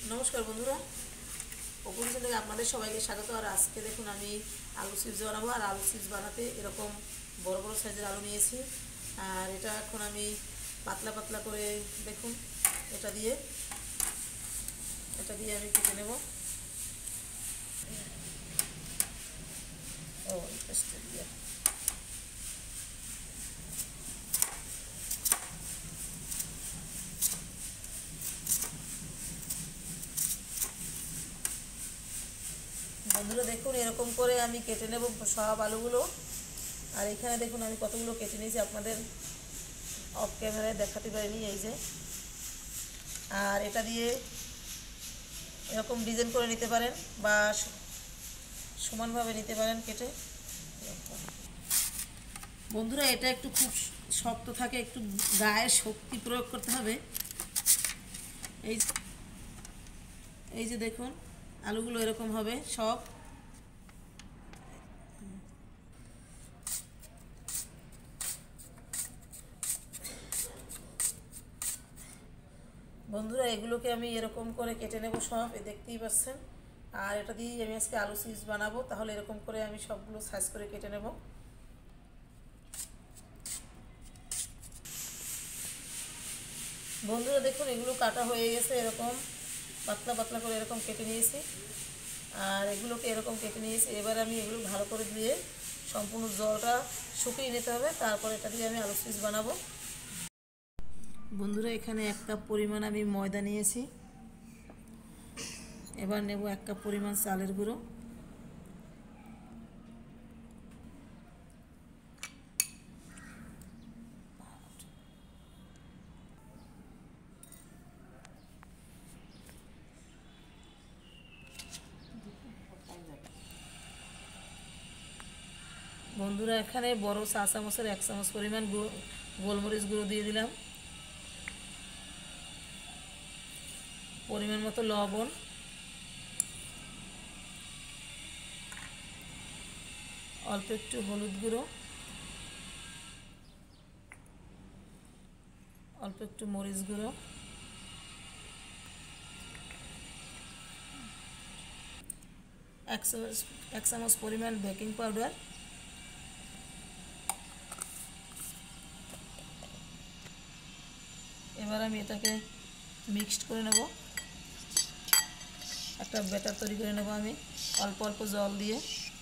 নমস্কার বন্ধুরা, অপু কিচেন থেকে আপনাদের সবাইকে স্বাগত। আর আজকে দেখুন আমি আলু চিপস বানাবো। আর আলু চিপস বানাতে এরকম বড় বড় সাইজের আলু নিয়েছি। আর এটা এখন আমি পাতলা পাতলা করে দেখুন এটা দিয়ে আমি কেটে নেব। ও দিয়ে বন্ধুরা দেখুন এরকম করে আমি কেটে নেব সব আলুগুলো। আর এখানে দেখুন আমি কতগুলো কেটে নিয়েছি, আপনাদের অফ ক্যামেরায় দেখাতে পারিনি। এই যে, আর এটা দিয়ে এরকম ডিজাইন করে নিতে পারেন বা সমানভাবে নিতে পারেন কেটে। বন্ধুরা এটা একটু খুব শক্ত থাকে, একটু গায়ে শক্তি প্রয়োগ করতে হবে। এই যে দেখুন আলুগুলো এরকম হবে সব। বন্ধুরা এগুলোকে আমি এরকম করে কেটে নেব সব, দেখতেই পাচ্ছেন। আর এটা দিয়ে আমি আজকে আলু চিপস বানাবো, তাহলে এরকম করে আমি সবগুলো সাইজ করে কেটে নেব। বন্ধুরা দেখুন এগুলো কাটা হয়ে গেছে, এরকম পাতলা পাতলা করে এরকম কেটে নিয়েছি। আর এগুলোকে এরকম কেটে নিয়েছি। এবার আমি এগুলো ভালো করে ধুয়ে সম্পূর্ণ জলটা শুকিয়ে নিতে হবে, তারপর এটা দিয়ে আমি আলু চিপস বানাবো। বন্ধুরা এখানে 1 কাপ পরিমাণ আমি ময়দা নিয়েছি। এবার নেব 1 কাপ পরিমাণ চালের গুঁড়ো। বন্ধুরা এখানে বড় চা চামচের 1 চামচ পরিমাণ গোলমরিচ গুঁড়ো দিয়ে দিলাম। পরিমাণ মতো লবণ, অল্প একটু হলুদ গুঁড়ো, অল্প একটু মরিচ গুঁড়ো, এক চামচ পরিমাণ বেকিং পাউডার, এবার আমি এটাকে মিক্সড করে নেব। একটা ব্যাটার তৈরি করে নেব আমি অল্প অল্প জল দিয়ে।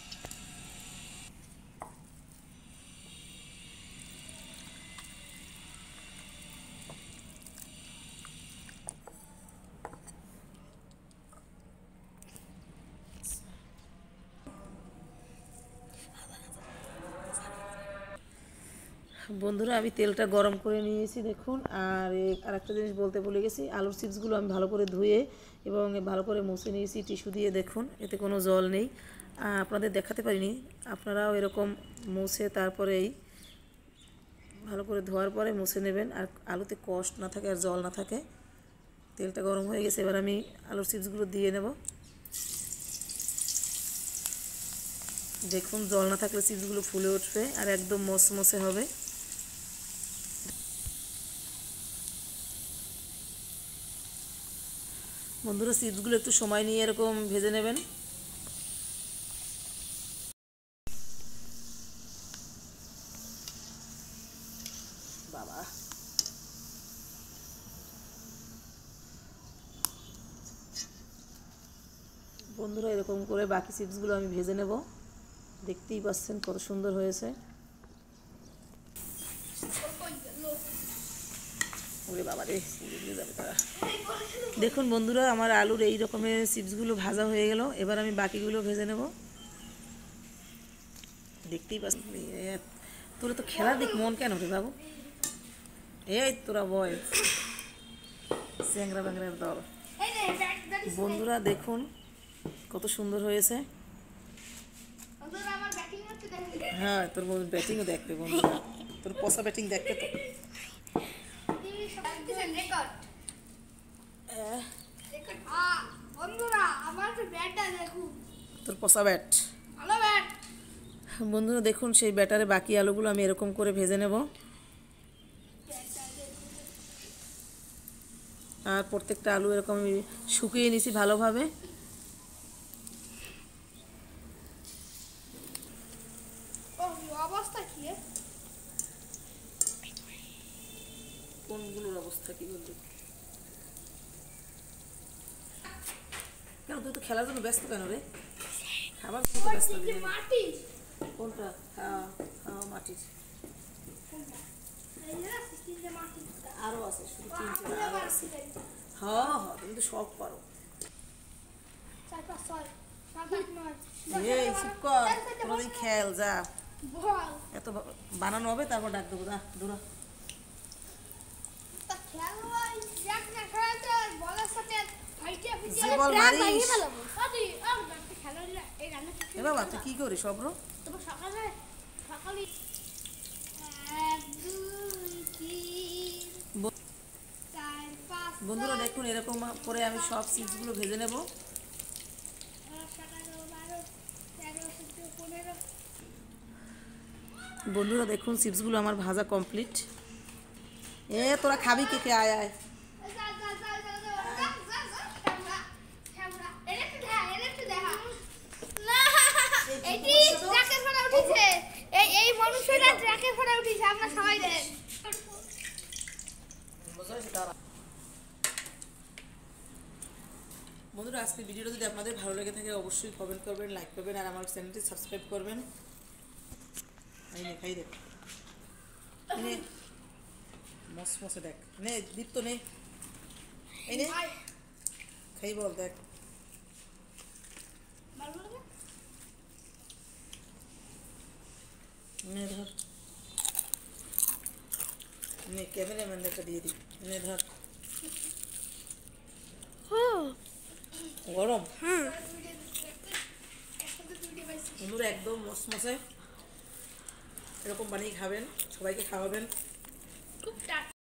বন্ধুরা আমি তেলটা গরম করে নিয়েছি দেখুন। আর আরেকটা জিনিস বলতে ভুলে গেছি, আলুর চিপসগুলো আমি ভালো করে ধুয়ে এবং ভালো করে মুছে নিয়েছি টিস্যু দিয়ে। দেখুন এতে কোনো জল নেই, আপনাদের দেখাতে পারিনি। আপনারাও এরকম মুছে তারপরেই ভালো করে ধোয়ার পরে মুছে নেবেন, আর আলুতে কষ্ট না থাকে আর জল না থাকে। তেলটা গরম হয়ে গেছে, এবার আমি আলুর চিপসগুলো দিয়ে নেব। দেখুন জল না থাকলে চিপসগুলো ফুলে উঠবে আর একদম মচমচে হবে। বন্ধুরা চিপসগুলো একটু সময় নিয়ে এরকম ভেজে নেবেন। বাবা বন্ধুরা এরকম করে বাকি চিপসগুলো আমি ভেজে নেব। দেখতেই পাচ্ছেন কত সুন্দর হয়েছে। ওরে বাবা রে, যাবে তারা। দেখুন বন্ধুরা আমার আলুর এই রকমের চিপসগুলো ভাজা হয়ে গেল। এবার আমি বাকিগুলো ভেজে নেব। দেখতেই পাচ্ছেন। তোরা তো খেলার দিক মন কেন রে বাবু? এই তোরা বয় চ্যাংরা ব্যাংরার দল। বন্ধুরা দেখুন কত সুন্দর হয়েছে। হ্যাঁ তোর ব্যাটিংও দেখবে বন্ধুরা, তোর পচা ব্যাটিং দেখবে তো। তোর পচা ব্যাট। বন্ধুরা দেখুন সেই ব্যাটারে বাকি আলুগুলো আমি এরকম করে ভেজে নেব। আর প্রত্যেকটা আলু এরকম আমি শুকিয়ে নিছি ভালোভাবে। অবস্থা কি কোনগুলোর অবস্থা কি বলবি? কেন তুই তো খেলার জন্য ব্যস্ত কেন রে? খাবার জন্য তো ব্যস্ত দিলে। মাটি কোনটা? হ্যাঁ হ্যাঁ মাটির আরো আছে, শুধু 3 আরো আছে। হ্যাঁ হ্যাঁ তুমি তো সব পারো। এই চুপ কর, কোনোদিন খেল যা। এত বানানো হবে তারপর ডাক দেবো, দা দূরা। যে বল মারিস। এ বাবা তুই কি করিস সব? বন্ধুরা দেখুন এরকম করে আমি সব চিপসগুলো ভেজে নেব। বন্ধুরা দেখুন চিপসগুলো আমার ভাজা কমপ্লিট। তোরা খাবি কে কে? আয় আয়। বন্ধুরা আজকের ভিডিওটা যদি আপনাদের ভালো লেগে থাকে অবশ্যই কমেন্ট করবেন, লাইক করবেন আর আমার চ্যানেলটি সাবস্ক্রাইব করবেন। এই নে খাই দেখ, নে মসমসে দেখ, নে দীপ্ত নে, এই নে খাই বল দেখ। নে ধর, নে ক্যামেরাম্যান একটা দিয়ে দিই, নে ধর। গরম? বন্ধুরা একদম মসমসে এরকম বানিয়ে খাবেন, সবাইকে খাওয়াবেন।